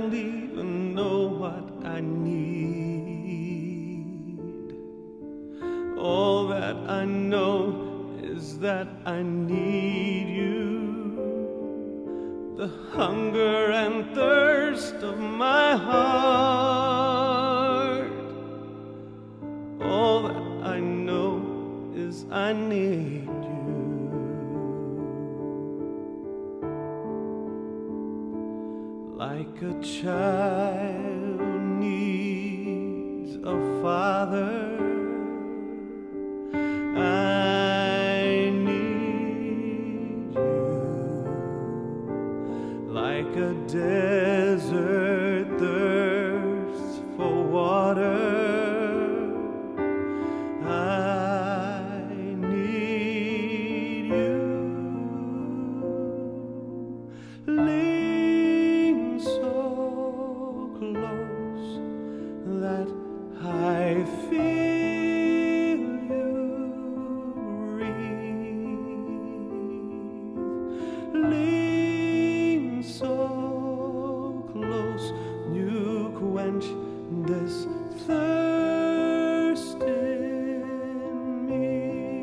don't even know what I need. All that I know is that I need you. The hunger and thirst of my heart. All that I know is I need you. Like a child needs a father, I need you. Like a desert thirsts for water, I need you. Lean so close that I feel you breathe. Lean so close, you quench this thirst in me.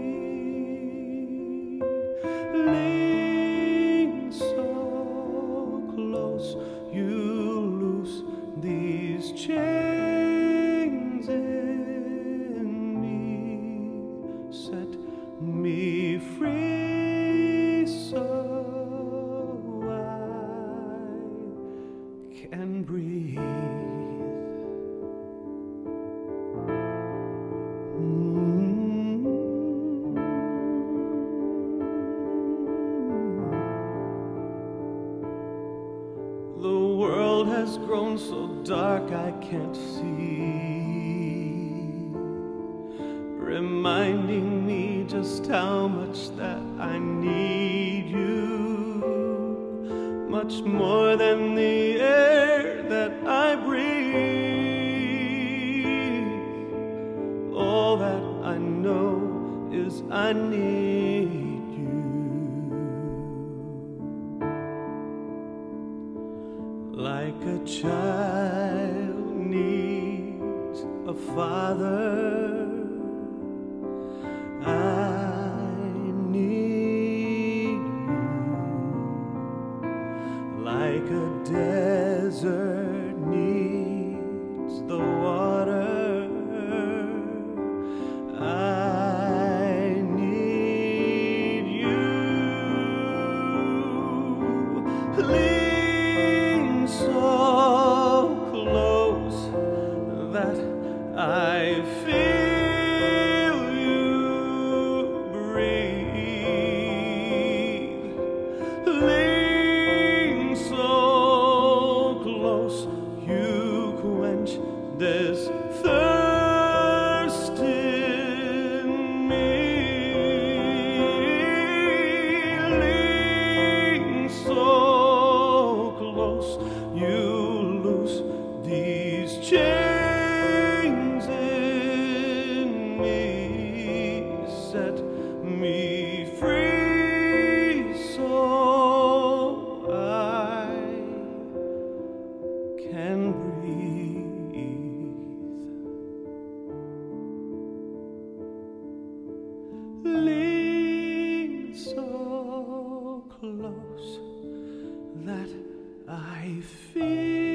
Lean so close, you loose these chains in me. Set me free so I can breathe. The world has grown so dark I can't see, reminding me just how much that I need you, much more than the air that I breathe. All that I know is I need you. Like a child needs a father, I need you. Like a desert needs the water, I need you. So close that I feel you breathe. Lean so close, you quench this thirst in me. Lean so close, you loose these chains in me. Set me free so I can breathe. Lean so close that I feel